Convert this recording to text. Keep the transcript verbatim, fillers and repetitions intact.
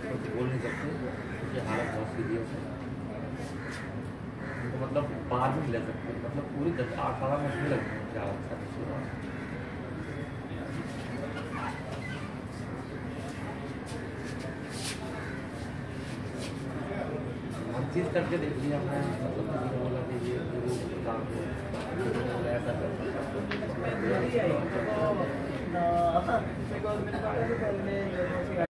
कुछ बोल नहीं सकते क्योंकि हालत बहुत सीरियस है। उनको मतलब बाहर भी नहीं ले सकते, मतलब पूरी दस अठारह मशीन लगी है उनकी हालत खराब। हर चीज़ करके देख लिया हमने, मतलब किसी ने बोला कि ये जरूर काम है, बोला ऐसा करना।